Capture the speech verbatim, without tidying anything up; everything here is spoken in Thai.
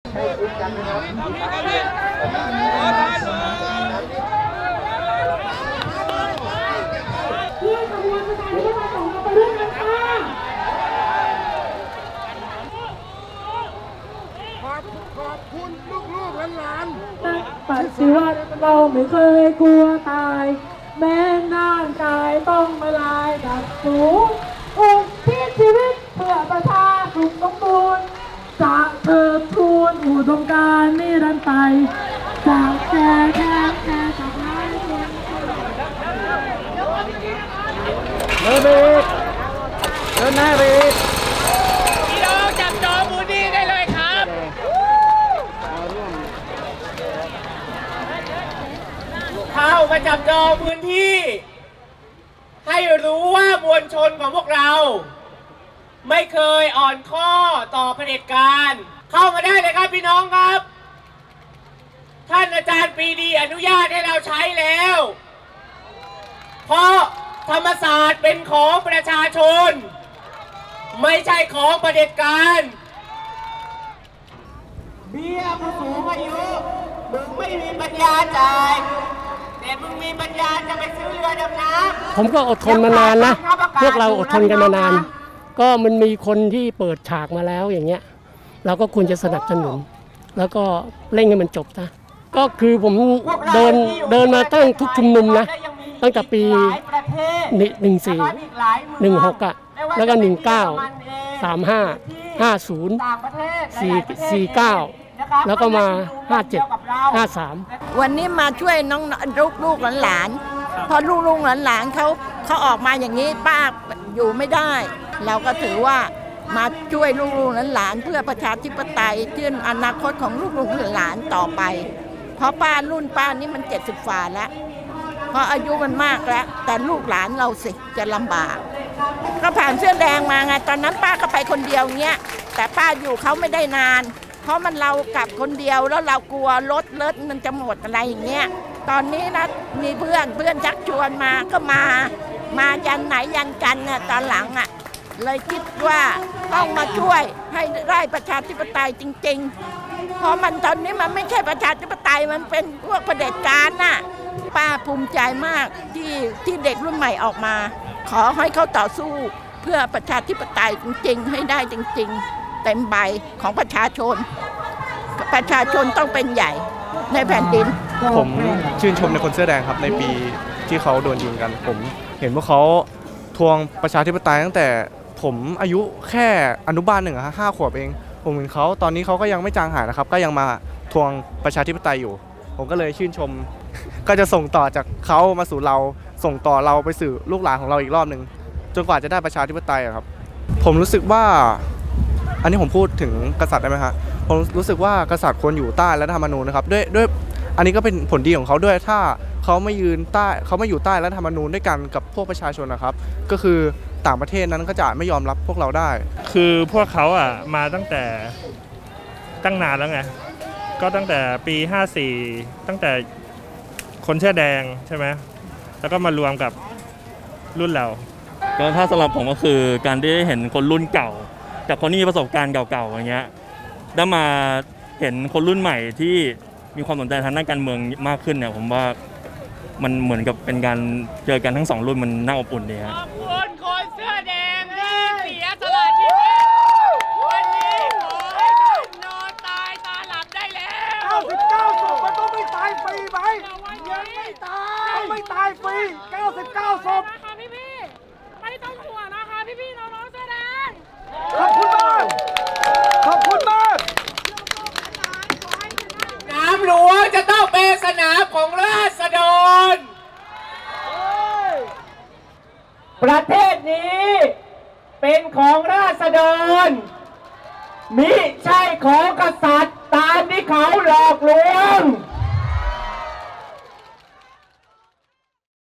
ขอบคุณลูกๆหลานๆปฏิวัติเราไม่เคยกลัวตายแม้ร่างกายต้องมาลายดับสูงอุทิศชีวิตเพื่อประชาสุขสมบูรณ์จะเธอทูลอุดมการณ์นิรันดร์ไปจากแก่แก่แก่จากร้ายคนเดินไปอีกเดินหน้าไปอีกพี่น้องจับจองมูลนิธิได้เลยครับเข้ามาจับจองพื้นที่ให้รู้ว่ามวลชนของพวกเราไม่เคยอ่อนข้อต่อเผด็จการเข้ามาได้เลยครับพี่น้องครับท่านอาจารย์ปรีดีอนุญาตให้เราใช้แล้วเพราะธรรมศาสตร์เป็นของประชาชนไม่ใช่ของเผด็จการเบี้ยผู้สูงอายุมึงไม่มีปัญญาจ่ายแต่มึงมีปัญญาจะไปซื้อเรือดำน้ำผมก็อดทนมานานนะพวกเราอดทนกันมานานก็มันมีคนที่เปิดฉากมาแล้วอย่างเงี้ยเราก็ควรจะสนับสนุนแล้วก็เร่งให้มันจบนะก็คือผมเดินเดินมาตั้งทุกชุมนุมนะตั้งแต่ปีหนึ่งสี่หนึ่งหกอ่ะแล้วก็หนึ่งเก้าสามห้าห้าศูนย์สี่สี่เก้าแล้วก็มาห้าเจ็ดห้าสามวันนี้มาช่วยน้องลูกลูกหลานพอลูกลูกหลานเขาเขาออกมาอย่างนี้ป้าอยู่ไม่ได้เราก็ถือว่ามาช่วยลูกลูกหลานเพื่อประชาธิปไตยเพื่ออนาคตของลูกลูกหลานต่อไปเพราะป้ารุ่นป้านี่มันเจ็ดสิบฝ่าแล้วเพราะอายุมันมากแล้วแต่ลูกหลานเราสิจะลำบากก็ผ่านเสื้อแดงมาไงตอนนั้นป้าก็ไปคนเดียวเงี้ยแต่ป้าอยู่เขาไม่ได้นานเพราะมันเรากลับคนเดียวแล้วเรากลัวรถเลิศมันจะหมดอะไรอย่างเงี้ยตอนนี้นะมีเพื่อนเพื่อนชักชวนมาก็มามายันไหนยันกันเนี่ยตอนหลังอ่ะเลยคิดว่าต้องมาช่วยให้ได้ประชาธิปไตยจริงๆเพราะมันตอนนี้มันไม่ใช่ประชาธิปไตยมันเป็นพวกเผด็จการน่ะป้าภูมิใจมากที่ที่เด็กรุ่นใหม่ออกมาขอให้เขาต่อสู้เพื่อประชาธิปไตยจริงๆให้ได้จริงๆเต็มใบของประชาชนประชาชนต้องเป็นใหญ่ในแผ่นดินผมชื่นชมในคนเสื้อแดงครับในปีที่เขาโดนยิงกันผมเห็นว่าเขาทวงประชาธิปไตยตั้งแต่ผมอายุแค่อนุบาลหนึ่งอะห้าขวบเองผมเห็นเขาตอนนี้เขาก็ยังไม่จางหายนะครับก็ยังมาทวงประชาธิปไตยอยู่ผมก็เลยชื่นชมก็จะส่งต่อจากเขามาสู่เราส่งต่อเราไปสู่ลูกหลานของเราอีกรอบหนึ่งจนกว่าจะได้ประชาธิปไตยครับผมรู้สึกว่าอันนี้ผมพูดถึงกษัตริย์ได้ไหมครับผมรู้สึกว่ากษัตริย์ควรอยู่ใต้รัฐธรรมนูญนะครับด้วยด้วยอันนี้ก็เป็นผลดีของเขาด้วยถ้าเขาไม่ยืนใต้เขาไม่อยู่ใต้รัฐธรรมนูญด้วยกันกับพวกประชาชนนะครับก็คือต่างประเทศนั้นก็จะไม่ยอมรับพวกเราได้คือพวกเขาอ่ะมาตั้งแต่ตั้งนานแล้วไงก็ตั้งแต่ปีห้าสี่ตั้งแต่คนเสื้อแดงใช่ไหมแล้วก็มารวมกับรุ่นเราก็ถ้าสำหรับผมก็คือการได้เห็นคนรุ่นเก่าจากคนที่มีประสบการณ์เก่าๆอย่างเงี้ยได้มาเห็นคนรุ่นใหม่ที่มีความสนใจทางด้านการเมืองมากขึ้นเนี่ยผมว่ามันเหมือนกับเป็นการเจอกันทั้งสองรุ่นมันน่าอบอุ่นดีครับขอบคุณคนเสื้อแดงที่เสียสละชีวิตวันนี้ขอให้ท่านนอนตายตาหลับได้แล้วเก้าสิบเก้าศพมันต้องไม่ตายฟรีไหมยังไม่ตายไม่ตายฟรีเก้าสิบเก้าศพนะคะพี่พี่ไม่ต้องห่วงนะคะพี่พี่น้องๆเสื้อแดงขอบคุณมากขอบคุณมากน้ำหลวงจะต้องเป็นสนามของราษฎรประเทศนี้เป็นของราษฎรมิใช่ของกษัตริย์ตามที่เขาหลอกลวง